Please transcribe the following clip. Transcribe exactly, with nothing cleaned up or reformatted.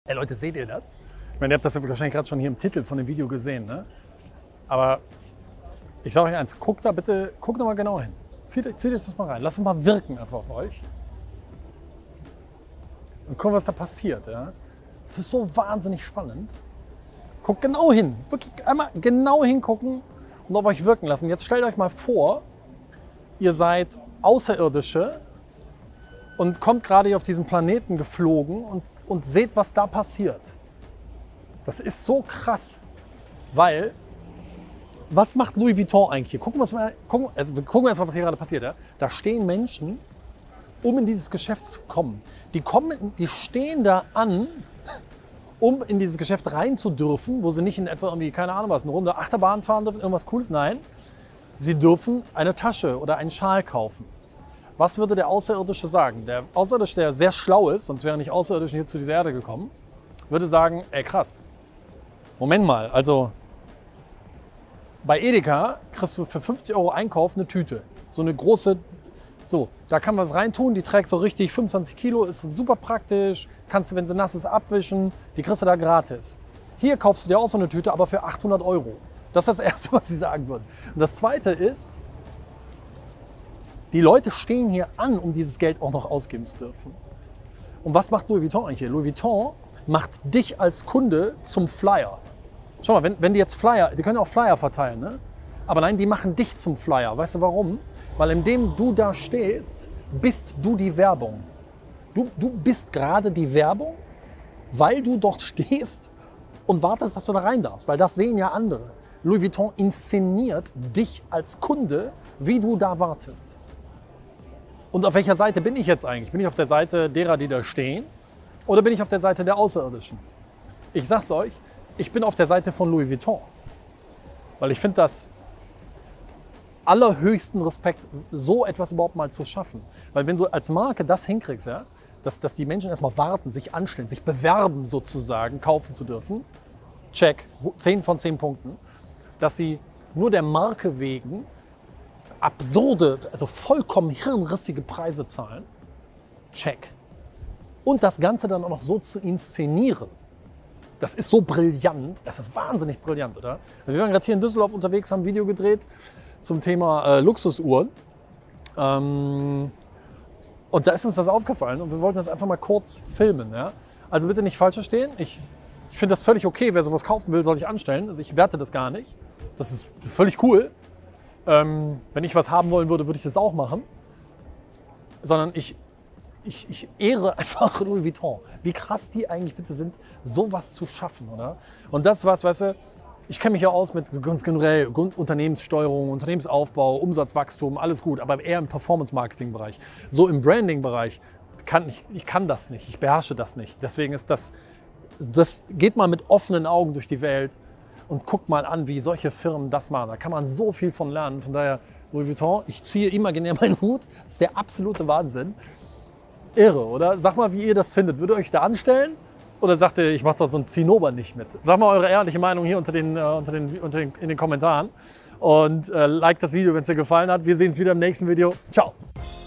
Ey Leute, seht ihr das? Ich meine, ihr habt das ja wahrscheinlich gerade schon hier im Titel von dem Video gesehen, ne? Aber ich sage euch eins, guckt da bitte, guckt da mal genau hin. Zieht, zieht euch das mal rein, lasst es mal wirken einfach auf euch. Und gucken, was da passiert. Ja? Das ist so wahnsinnig spannend. Guckt genau hin, wirklich einmal genau hingucken und auf euch wirken lassen. Jetzt stellt euch mal vor, ihr seid Außerirdische und kommt gerade hier auf diesen Planeten geflogen und, und seht, was da passiert. Das ist so krass, weil, was macht Louis Vuitton eigentlich hier? Gucken wir uns mal, gucken, also wir gucken erst mal, was hier gerade passiert. Ja? Da stehen Menschen, um in dieses Geschäft zu kommen. Die, kommen, die stehen da an, um in dieses Geschäft rein zu dürfen, wo sie nicht in etwa irgendwie, keine Ahnung was, eine Runde Achterbahn fahren dürfen, irgendwas Cooles. Nein, sie dürfen eine Tasche oder einen Schal kaufen. Was würde der Außerirdische sagen? Der Außerirdische, der sehr schlau ist, sonst wäre nicht Außerirdische hier zu dieser Erde gekommen, würde sagen, ey krass, Moment mal, also bei Edeka kriegst du für fünfzig Euro Einkauf eine Tüte. So eine große, so, da kann man was reintun, die trägt so richtig fünfundzwanzig Kilo, ist super praktisch, kannst du, wenn sie nass ist, abwischen, die kriegst du da gratis. Hier kaufst du dir auch so eine Tüte, aber für achthundert Euro. Das ist das Erste, was sie sagen würden. Und das Zweite ist, die Leute stehen hier an, um dieses Geld auch noch ausgeben zu dürfen. Und was macht Louis Vuitton eigentlich hier? Louis Vuitton macht dich als Kunde zum Flyer. Schau mal, wenn, wenn die jetzt Flyer, die können auch Flyer verteilen, ne? Aber nein, die machen dich zum Flyer. Weißt du warum? Weil indem du da stehst, bist du die Werbung. Du, du bist gerade die Werbung, weil du dort stehst und wartest, dass du da rein darfst. Weil das sehen ja andere. Louis Vuitton inszeniert dich als Kunde, wie du da wartest. Und auf welcher Seite bin ich jetzt eigentlich? Bin ich auf der Seite derer, die da stehen? Oder bin ich auf der Seite der Außerirdischen? Ich sag's euch, ich bin auf der Seite von Louis Vuitton. Weil ich finde das allerhöchsten Respekt, so etwas überhaupt mal zu schaffen. Weil wenn du als Marke das hinkriegst, ja, dass, dass die Menschen erstmal warten, sich anstellen, sich bewerben sozusagen, kaufen zu dürfen, check, zehn von zehn Punkten, dass sie nur der Marke wegen absurde, also vollkommen hirnrissige Preise zahlen, check. Und das Ganze dann auch noch so zu inszenieren, das ist so brillant, das ist wahnsinnig brillant, oder? Wir waren gerade hier in Düsseldorf unterwegs, haben ein Video gedreht zum Thema äh, Luxusuhren. Ähm, und da ist uns das aufgefallen und wir wollten das einfach mal kurz filmen. Ja? Also bitte nicht falsch verstehen, ich, ich finde das völlig okay, wer sowas kaufen will, soll ich anstellen. Also ich werte das gar nicht, das ist völlig cool. Ähm, wenn ich was haben wollen würde, würde ich das auch machen. Sondern ich Ich, ich ehre einfach Louis Vuitton. Wie krass die eigentlich bitte sind, sowas zu schaffen, oder? Und das was, weißt du, ich kenne mich ja aus mit ganz generell Unternehmenssteuerung, Unternehmensaufbau, Umsatzwachstum, alles gut, aber eher im Performance-Marketing-Bereich. So im Branding-Bereich kann ich, ich kann das nicht, ich beherrsche das nicht. Deswegen ist das, das geht mal mit offenen Augen durch die Welt und guckt mal an, wie solche Firmen das machen. Da kann man so viel von lernen. Von daher, Louis Vuitton, ich ziehe imaginär meinen Hut, das ist der absolute Wahnsinn. Irre, oder? Sag mal, wie ihr das findet. Würdet ihr euch da anstellen? Oder sagt ihr, ich mache doch so ein Zinnober nicht mit? Sag mal eure ehrliche Meinung hier unter den, äh, unter den, unter den, in den Kommentaren. Und äh, like das Video, wenn es dir gefallen hat. Wir sehen uns wieder im nächsten Video. Ciao!